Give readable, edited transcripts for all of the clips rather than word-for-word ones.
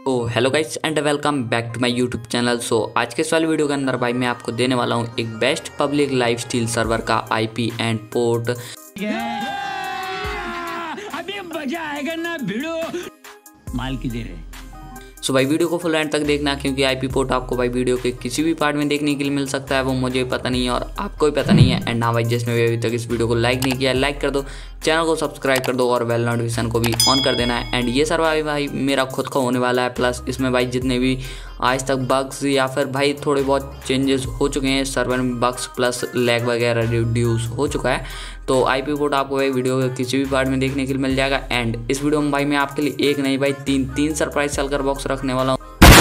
O hello guys and welcome back to my YouTube channel. आज के इस वाले वीडियो के अंदर भाई मैं आपको देने वाला हूँ एक बेस्ट पब्लिक लाइफस्टाइल सर्वर का आईपी एंड पोर्ट। अभी मजा आएगा ना भिड़ो माल की देर है। भाई वीडियो को फुल एंड तक देखना, क्योंकि आईपी पोर्ट आपको भाई वीडियो के किसी भी पार्ट में देखने के लिए मिल सकता है, वो मुझे पता नहीं है और आपको भी पता नहीं है। एंड हाँ भाई, जिसने भी अभी तक इस वीडियो को लाइक नहीं किया लाइक कर दो, चैनल को सब्सक्राइब कर दो और बेल नोटिफिकेशन को भी ऑन कर देना है। एंड ये सर्वर भाई मेरा खुद का होने वाला है, प्लस इसमें भाई जितने भी आज तक बग्स या फिर भाई थोड़े बहुत चेंजेस हो चुके हैं सर्वर में, बग्स प्लस लैग वगैरह रिड्यूस हो चुका है। तो आईपी पोर्ट आपको भाई वीडियो के किसी भी पार्ट में देखने के लिए मिल जाएगा। एंड इस वीडियो में भाई मैं आपके लिए एक नहीं भाई तीन सरप्राइज सेलकर बॉक्स रखने वाला हूँ,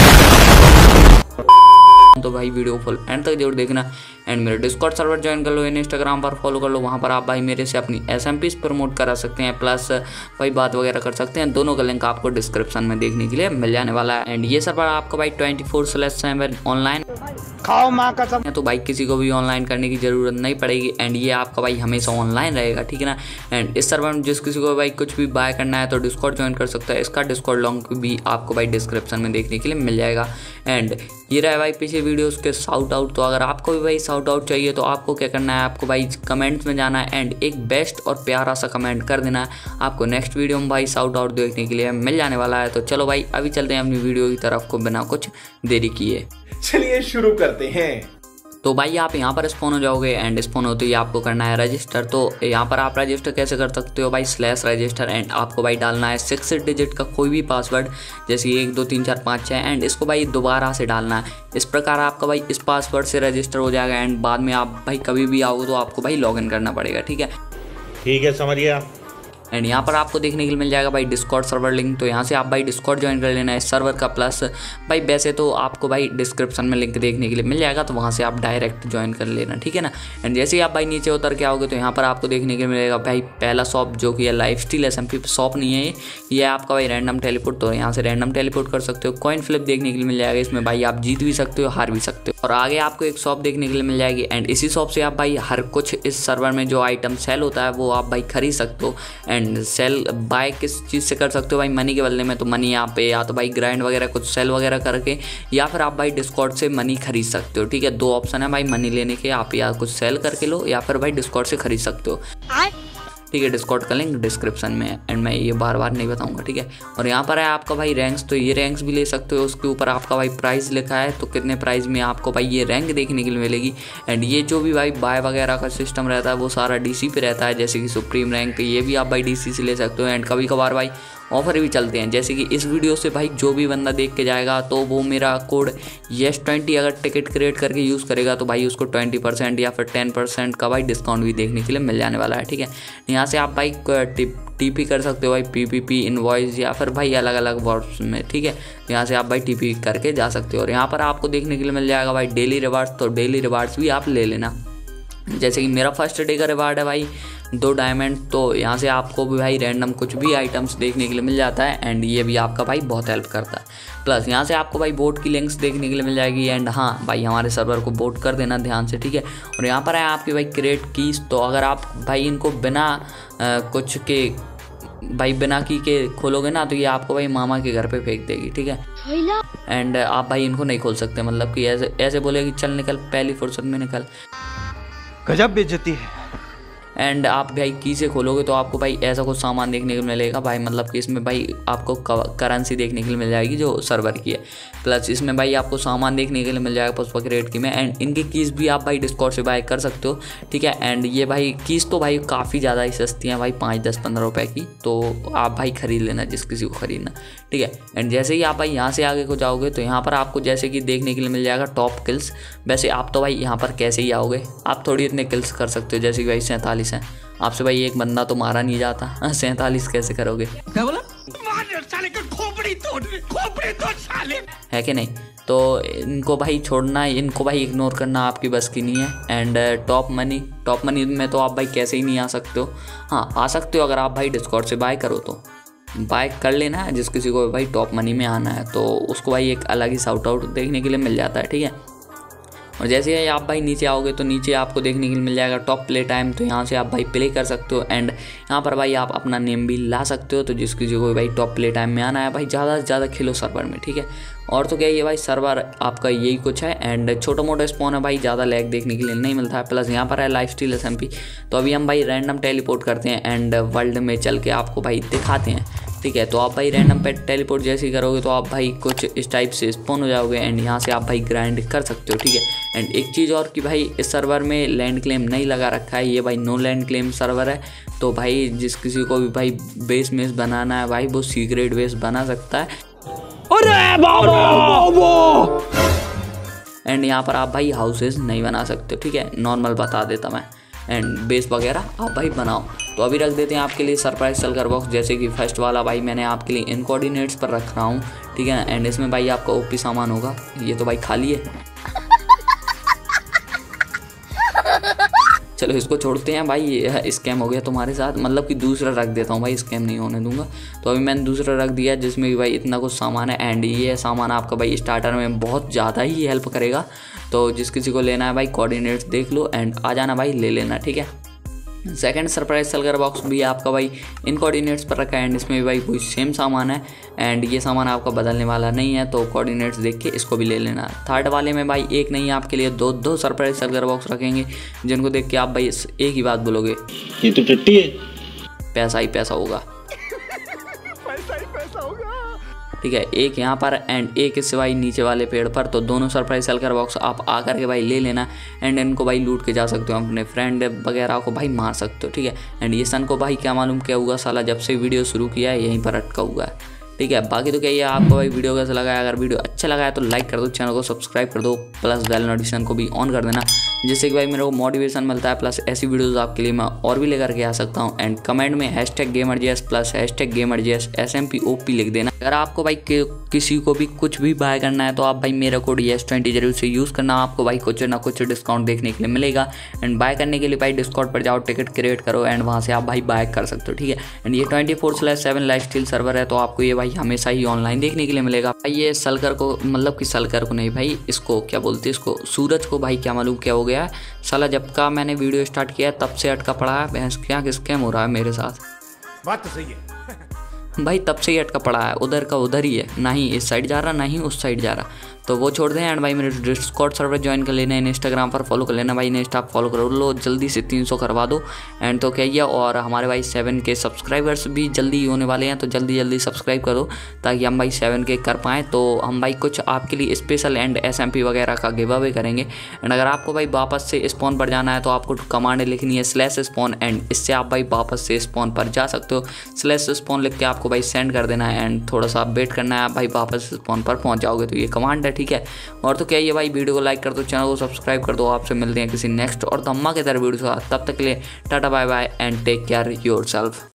तो भाई वीडियो फुल एंड तक जरूर देखना। एंड मेरे डिस्कॉर्ड सर्वर ज्वाइन कर लो, इंस्टाग्राम पर फॉलो कर लो, वहाँ पर आप भाई मेरे से अपनी एसएमपीज प्रमोट करा सकते हैं, प्लस भाई बात वगैरह कर सकते हैं। दोनों का लिंक आपको डिस्क्रिप्शन में देखने के लिए मिल जाने वाला है। एंड ये सर्वर आपको भाई 24/7 ऑनलाइन खाओ माँ कसम, तो भाई किसी को भी ऑनलाइन करने की ज़रूरत नहीं पड़ेगी। एंड ये आपका भाई हमेशा ऑनलाइन रहेगा, ठीक है ना। एंड इस सर्वर में जिस किसी को भाई कुछ भी बाय करना है तो डिस्कॉर्ड ज्वाइन कर सकता है, इसका डिस्कॉर्ड लिंक भी आपको भाई डिस्क्रिप्शन में देखने के लिए मिल जाएगा। एंड ये रहा भाई पिछले वीडियोस के साउट आउट। तो अगर आपको भी भाई साउट आउट चाहिए तो आपको क्या करना है, आपको भाई कमेंट्स में जाना है एंड एक बेस्ट और प्यारा सा कमेंट कर देना है। आपको नेक्स्ट वीडियो में भाई साउट आउट देखने के लिए मिल जाने वाला है। तो चलो भाई अभी चलते हैं अपनी वीडियो की तरफ को बिना कुछ देरी किए। चलिए शुरू करते हैं। तो भाई आप यहाँ पर स्पॉन हो जाओगे एंड स्पॉन होते ही आपको करना है रजिस्टर। तो यहाँ पर आप रजिस्टर कैसे कर सकते हो भाई, /रजिस्टर। एंड आपको भाई डालना है 6 डिजिट का कोई भी पासवर्ड, जैसे 1 2 3 4 5 6 एंड इसको भाई दोबारा से डालना है। इस प्रकार आपका भाई इस पासवर्ड से रजिस्टर हो जाएगा। एंड बाद में आप भाई कभी भी आओगे तो आपको भाई लॉगिन करना पड़ेगा, ठीक है समझ गया। एंड यहाँ पर आपको देखने के लिए मिल जाएगा भाई डिस्कॉर्ड सर्वर लिंक। तो यहाँ से आप भाई डिस्कॉर्ड ज्वाइन कर लेना है इस सर्वर का, प्लस भाई वैसे तो आपको भाई डिस्क्रिप्शन में लिंक देखने के लिए मिल जाएगा, तो वहाँ से आप डायरेक्ट ज्वाइन कर लेना, ठीक है ना। एंड जैसे ही आप भाई नीचे उतर के आओगे तो यहाँ पर आपको देखने के लिए मिलेगा भाई पहला शॉप, जो कि है लाइफस्टाइल एसएमपी शॉप नहीं है ये आपका भाई रैंडम टेलीपोर्ट। तो यहाँ से रैंडम टेलीपोर्ट कर सकते हो। कॉइन फ्लिप देखने के लिए मिल जाएगा, इसमें भाई आप जीत भी सकते हो हार भी सकते हो। और आगे आपको एक शॉप देखने के लिए मिल जाएगी एंड इसी शॉप से आप भाई हर कुछ इस सर्वर में जो आइटम सेल होता है वो आप भाई खरीद सकते हो। एंड सेल बाय किस चीज़ से कर सकते हो भाई, मनी के बदले में। तो मनी यहाँ पे या तो भाई ग्राइंड वगैरह कुछ सेल वगैरह करके, या फिर आप भाई डिस्कॉर्ड से मनी खरीद सकते हो, ठीक है। 2 ऑप्शन है भाई मनी लेने के, आप या कुछ सेल करके लो या फिर भाई डिस्कॉर्ड से खरीद सकते हो, ठीक है। डिस्कॉर्ड का लिंक डिस्क्रिप्शन में है एंड मैं ये बार बार नहीं बताऊंगा, ठीक है। और यहाँ पर है आपका भाई रैंक्स, तो ये रैंक्स भी ले सकते हो। उसके ऊपर आपका भाई प्राइस लिखा है, तो कितने प्राइस में आपको भाई ये रैंक देखने के लिए मिलेगी। एंड ये जो भी भाई बाय वगैरह का सिस्टम रहता है वो सारा डीसी पे रहता है, जैसे कि सुप्रीम रैंक, ये भी आप भाई डीसी से ले सकते हो। एंड कभी कभार भाई ऑफर भी चलते हैं, जैसे कि इस वीडियो से भाई जो भी बंदा देख के जाएगा तो वो मेरा कोड YES20 अगर टिकट क्रिएट करके यूज़ करेगा तो भाई उसको 20% या फिर 10% का भाई डिस्काउंट भी देखने के लिए मिल जाने वाला है, ठीक है। यहाँ से आप भाई टीपी कर सकते हो भाई, PPP इनवॉइस या फिर भाई अलग अलग वर्ड्स में, ठीक है। यहाँ से आप भाई टीपी करके जा सकते हो। और यहाँ पर आपको देखने के लिए मिल जाएगा भाई डेली रिवार्ड्स, तो डेली रिवार्ड्स भी आप ले लेना। जैसे कि मेरा फर्स्ट डे का रिवार्ड है भाई 2 डायमंड, तो यहाँ से आपको भी भाई रैंडम कुछ भी आइटम्स देखने के लिए मिल जाता है एंड ये भी आपका भाई बहुत हेल्प करता है। प्लस यहाँ से आपको भाई बोट की लिंक्स देखने के लिए मिल जाएगी। एंड हाँ भाई हमारे सर्वर को बोट कर देना ध्यान से, ठीक है। और यहाँ पर है आपकी भाई क्रिएट कीज, तो अगर आप भाई इनको बिना कुछ के भाई बिना की के खोलोगे ना तो ये आपको भाई मामा के घर पे फेंक देगी, ठीक है। एंड आप भाई इनको नहीं खोल सकते, मतलब कि ऐसे बोलेगी चल निकल, पहली फुर्सत में निकल। गजब बेइज्जती है। एंड आप भाई की से खोलोगे तो आपको भाई ऐसा कुछ सामान देखने को मिलेगा भाई, मतलब कि इसमें भाई आपको करेंसी देखने के लिए मिल जाएगी जो सर्वर की है, प्लस इसमें भाई आपको सामान देखने के लिए मिल जाएगा पुष्पक रेट की में। एंड इनकी कीज़ भी आप भाई डिस्कॉर्ड से बाय कर सकते हो, ठीक है। एंड ये भाई कीज़ तो भाई काफ़ी ज़्यादा ही सस्ती हैं भाई, 5 10 15 रुपये की, तो आप भाई खरीद लेना जिस किसी को खरीदना, ठीक है। एंड जैसे ही आप भाई यहाँ से आगे को जाओगे तो यहाँ पर आपको जैसे कि देखने के लिए मिल जाएगा टॉप किल्स। वैसे आप तो भाई यहाँ पर कैसे ही आओगे, आप थोड़ी इतने किल्स कर सकते हो, जैसे कि भाई 47 हैं, आपसे भाई एक बंदा तो मारा नहीं जाता, 47 कैसे करोगे, क्या बोला? साले का खोपड़ी तोड़ साले, है कि नहीं। तो इनको भाई छोड़ना, इनको भाई इग्नोर करना आपकी बस की नहीं है। एंड टॉप मनी में तो आप भाई कैसे ही नहीं आ सकते हो। हाँ आ सकते हो अगर आप भाई डिस्कॉर्ड से बाय करो, तो बाय कर लेना है। जिस किसी को भाई टॉप मनी में आना है तो उसको भाई एक अलग ही साउट आउट देखने के लिए मिल जाता है, ठीक है। और जैसे ही आप भाई नीचे आओगे तो नीचे आपको देखने के लिए मिल जाएगा टॉप प्ले टाइम। तो यहाँ से आप भाई प्ले कर सकते हो एंड यहाँ पर भाई आप अपना नेम भी ला सकते हो। तो जिस किसी को भाई टॉप प्ले टाइम में आना है भाई ज़्यादा से ज़्यादा खेलो सर्वर में, ठीक है। और तो क्या ये भाई सर्वर आपका यही कुछ है एंड छोटा मोटा स्पॉन है भाई, ज़्यादा लैग देखने के लिए नहीं मिलता है। प्लस यहाँ पर है लाइफस्टाइल SMP। तो अभी हम भाई रैंडम टेलीपोर्ट करते हैं एंड वर्ल्ड में चल के आपको भाई दिखाते हैं, ठीक है। तो आप भाई रैंडम पे टेलीपोर्ट जैसे ही करोगे तो आप भाई कुछ इस टाइप से स्पॉन हो जाओगे एंड यहाँ से आप भाई ग्राइंड कर सकते हो, ठीक है। एंड एक चीज़ और कि भाई इस सर्वर में लैंड क्लेम नहीं लगा रखा है, ये भाई नो लैंड क्लेम सर्वर है। तो भाई जिस किसी को भी भाई बेस मेस बनाना है भाई वो सीक्रेट बेस बना सकता है। एंड यहाँ पर आप भाई हाउसेस नहीं बना सकते, ठीक है। नॉर्मल बता देता मैं, एंड बेस वगैरह आप भाई बनाओ। तो अभी रख देते हैं आपके लिए सरप्राइज सलकर बॉक्स। जैसे कि फर्स्ट वाला भाई मैंने आपके लिए इन कोऑर्डिनेट्स पर रख रहा हूँ, ठीक है ना। एंड इसमें भाई आपका OP सामान होगा। ये तो भाई खाली है, चलो इसको छोड़ते हैं भाई, ये स्कैम हो गया तुम्हारे साथ, मतलब कि दूसरा रख देता हूँ भाई, स्कैम नहीं होने दूंगा। तो अभी मैंने दूसरा रख दिया जिसमें भी भाई इतना कुछ सामान है एंड ये सामान आपका भाई स्टार्टर में बहुत ज़्यादा ही हेल्प करेगा। तो जिस किसी को लेना है भाई कोऑर्डिनेट्स देख लो एंड आ जाना भाई ले लेना, ठीक है। सेकंड सरप्राइज सलगर बॉक्स भी आपका भाई इन कोऑर्डिनेट्स पर रखा है एंड इसमें भी भाई कोई सेम सामान है एंड ये सामान आपका बदलने वाला नहीं है। तो कोऑर्डिनेट्स देख के इसको भी ले लेना। थर्ड वाले में भाई एक नहीं आपके लिए दो सरप्राइज सलगर बॉक्स रखेंगे जिनको देख के आप भाई एक ही बात बोलोगे, ये तो टट्टी है, पैसा ही पैसा होगा, ठीक है। एक यहाँ पर एंड एक इससे भाई नीचे वाले पेड़ पर। तो दोनों सरप्राइज सलकर बॉक्स आप आकर के भाई ले लेना एंड इनको भाई लूट के जा सकते हो, अपने फ्रेंड वगैरह को भाई मार सकते हो, ठीक है। एंड ये सन को भाई क्या मालूम क्या हुआ, साला जब से वीडियो शुरू किया है यहीं पर अटका हुआ है, ठीक है। बाकी तो क्या ये आपको भाई वीडियो कैसा लगा है, अगर वीडियो अच्छा लगा है तो लाइक कर दो, चैनल को सब्सक्राइब कर दो, प्लस बेल नोटिफिकेशन को भी ऑन कर देना जिससे कि भाई मेरे को मोटिवेशन मिलता है। प्लस ऐसी वीडियोस आपके लिए मैं और भी लेकर के आ सकता हूँ। एंड कमेंट में #gamerjs प्लस #gamerjs SMP लिख देना। अगर आपको भाई किसी को भी कुछ भी बाय करना है तो आप भाई मेरा कोड YES20 जरूर से यूज़ करना, आपको भाई कुछ ना कुछ डिस्काउंट देखने के लिए मिलेगा। एंड बाय करने के लिए भाई डिस्काउंट पर जाओ, टिकट क्रिएट करो एंड वहाँ से आप भाई बाय कर सकते हो, ठीक है। एंड ये 24/7 लाइफस्टाइल सर्वर है तो आपको ये भाई हमेशा ही ऑनलाइन देखने के लिए मिलेगा। भाई ये सलकर को, मतलब कि सलकर को नहीं भाई, इसको क्या बोलते हैं, इसको सूरज को भाई क्या मालूम क्या हो गया है, साला जब का मैंने वीडियो स्टार्ट किया तब से अटका पड़ा है। भैंस क्या स्कैम हो रहा है मेरे साथ, बात तो सही है भाई तब से ही अटका पड़ा है, उधर का उधर ही है, ना ही इस साइड जा रहा ना ही उस साइड जा रहा। तो वो छोड़ दें एंड भाई मेरे डिस्कॉर्ड सर्वर ज्वाइन कर लेना है, इंस्टाग्राम पर फॉलो कर लेना भाई, इंस्टा फॉलो कर लो, जल्दी से 300 करवा दो। एंड तो क्या ये, और हमारे भाई 7K सब्सक्राइबर्स भी जल्दी ही होने वाले हैं तो जल्दी सब्सक्राइब करो ताकि हम भाई 7K कर पाएँ। तो हम भाई कुछ आपके लिए स्पेशल एंड SMP वगैरह का गिव अवे करेंगे। एंड अगर आपको भाई वापस से स्पॉन पर जाना है तो आपको कमांड लिखनी है /spawn एंड इससे आप भाई वापस से स्पॉन पर जा सकते हो। /spawn लिख के आपको भाई सेंड कर देना है एंड थोड़ा सा वेट करना है, आप भाई वापस स्पॉन पर पहुंच जाओगे। तो ये कमांड है, ठीक है। और तो क्या ये भाई वीडियो को लाइक कर दो, चैनल को सब्सक्राइब कर दो। आपसे मिलते हैं किसी नेक्स्ट और धमाकेदार वीडियो के साथ, तब तक के लिए tata bye bye and take care yourself.